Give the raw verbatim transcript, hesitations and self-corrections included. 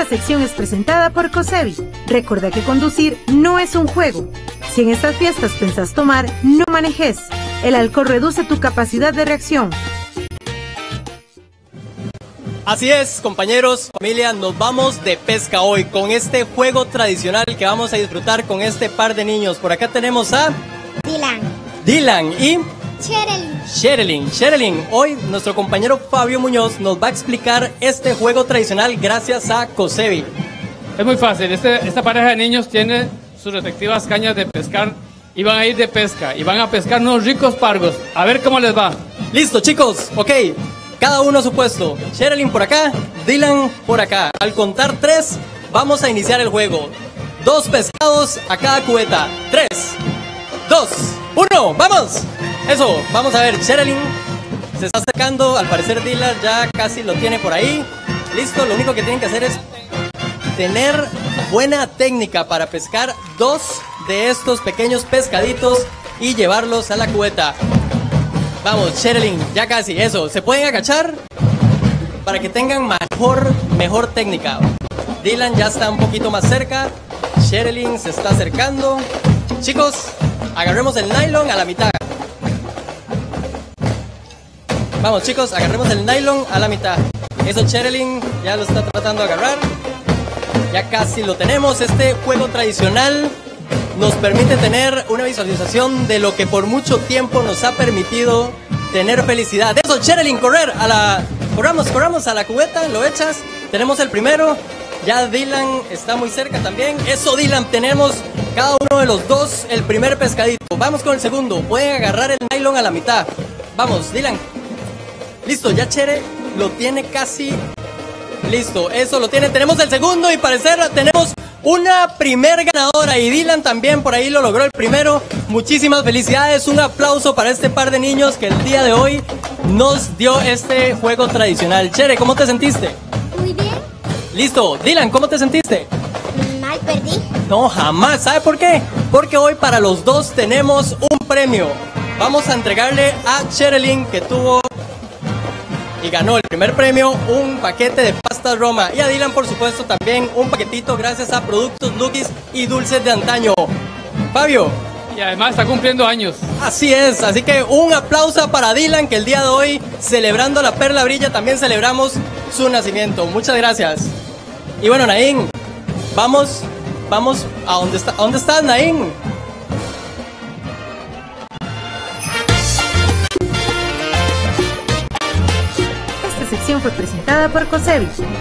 sección es presentada por Cosevi. Recuerda que conducir no es un juego. Si en estas fiestas pensás tomar, no manejes. El alcohol reduce tu capacidad de reacción. Así es, compañeros, familia, nos vamos de pesca hoy con este juego tradicional que vamos a disfrutar con este par de niños. Por acá tenemos a Dylan. Dylan y Sherilyn. Sherilyn. Sherilyn, hoy nuestro compañero Fabio Muñoz nos va a explicar este juego tradicional gracias a Cosevi. Es muy fácil, este, esta pareja de niños tiene sus respectivas cañas de pescar y van a ir de pesca y van a pescar unos ricos pargos. A ver cómo les va. Listo, chicos, ok. Cada uno a su puesto. Sherilyn por acá, Dylan por acá. Al contar tres, vamos a iniciar el juego. Dos pescados a cada cubeta. Tres, dos, uno, ¡vamos! Eso, vamos a ver, Sherilyn se está acercando. Al parecer Dylan ya casi lo tiene por ahí. Listo, lo único que tienen que hacer es tener buena técnica para pescar dos de estos pequeños pescaditos y llevarlos a la cubeta. Vamos, Sherilyn, ya casi, eso. ¿Se pueden agachar? Para que tengan mejor, mejor técnica. Dylan ya está un poquito más cerca. Sherilyn se está acercando. Chicos, agarremos el nylon a la mitad. Vamos, chicos, agarremos el nylon a la mitad. Eso, Sherilyn ya lo está tratando de agarrar. Ya casi lo tenemos. Este juego tradicional nos permite tener una visualización de lo que por mucho tiempo nos ha permitido tener felicidad. Eso, Sherilyn, correr a la... Corramos, corramos a la cubeta, lo echas. Tenemos el primero. Ya Dylan está muy cerca también. Eso, Dylan, tenemos cada uno de los dos el primer pescadito. Vamos con el segundo. Pueden agarrar el nylon a la mitad. Vamos, Dylan. Listo, ya Chere lo tiene casi... Listo, eso lo tiene. Tenemos el segundo y parecer tenemos una primer ganadora y Dylan también por ahí lo logró el primero. Muchísimas felicidades, un aplauso para este par de niños que el día de hoy nos dio este juego tradicional. Chere, ¿cómo te sentiste? Muy bien. Listo, Dylan, ¿cómo te sentiste? Mal, perdí. No, jamás. ¿Sabe por qué? Porque hoy para los dos tenemos un premio. Vamos a entregarle a Sherilyn, que tuvo y ganó el primer premio, un paquete de pastas Roma. Y a Dylan, por supuesto, también un paquetito gracias a Productos Luquis y Dulces de Antaño. Fabio. Y además está cumpliendo años. Así es, así que un aplauso para Dylan, que el día de hoy, celebrando la Perla Brilla, también celebramos su nacimiento. Muchas gracias. Y bueno, Naín, vamos, vamos a dónde está, ¿a dónde estás, Naín? Esta sección fue presentada por Cosevi.